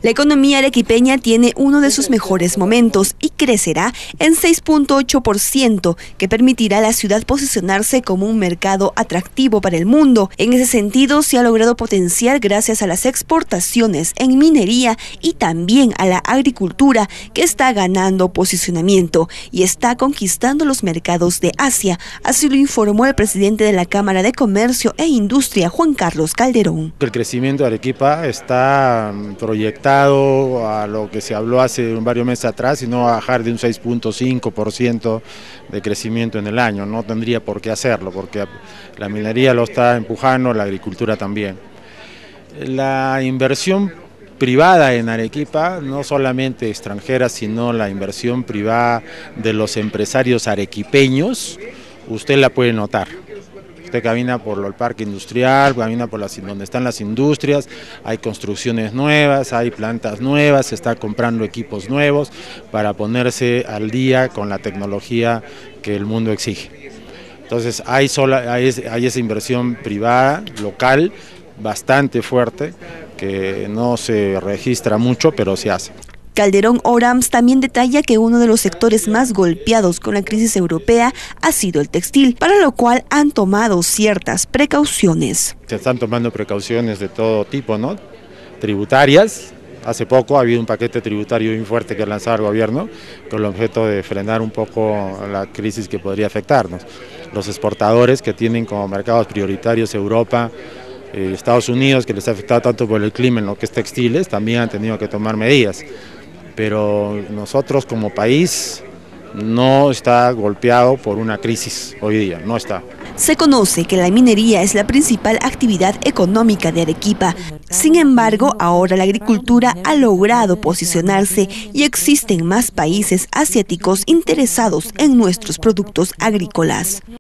La economía arequipeña tiene uno de sus mejores momentos y crecerá en 6.8%, que permitirá a la ciudad posicionarse como un mercado atractivo para el mundo. En ese sentido, se ha logrado potenciar gracias a las exportaciones en minería y también a la agricultura, que está ganando posicionamiento y está conquistando los mercados de Asia. Así lo informó el presidente de la Cámara de Comercio e Industria, Juan Carlos Calderón. El crecimiento de Arequipa está proyectado a lo que se habló hace varios meses atrás y no va a bajar de un 6.5% de crecimiento en el año. No tendría por qué hacerlo, porque la minería lo está empujando, la agricultura también. La inversión privada en Arequipa, no solamente extranjera, sino la inversión privada de los empresarios arequipeños, usted la puede notar. Usted camina por el parque industrial, camina por donde están las industrias, hay construcciones nuevas, hay plantas nuevas, se está comprando equipos nuevos para ponerse al día con la tecnología que el mundo exige. Entonces hay esa inversión privada, local, bastante fuerte, que no se registra mucho, pero se hace. Calderón Orams también detalla que uno de los sectores más golpeados con la crisis europea ha sido el textil, para lo cual han tomado ciertas precauciones. Se están tomando precauciones de todo tipo, ¿no? Tributarias. Hace poco ha habido un paquete tributario muy fuerte que ha lanzado el gobierno con el objeto de frenar un poco la crisis que podría afectarnos. Los exportadores que tienen como mercados prioritarios Europa, Estados Unidos, que les ha afectado tanto por el clima en lo que es textiles, también han tenido que tomar medidas. Pero nosotros como país no está golpeado por una crisis hoy día, no está. Se conoce que la minería es la principal actividad económica de Arequipa. Sin embargo, ahora la agricultura ha logrado posicionarse y existen más países asiáticos interesados en nuestros productos agrícolas.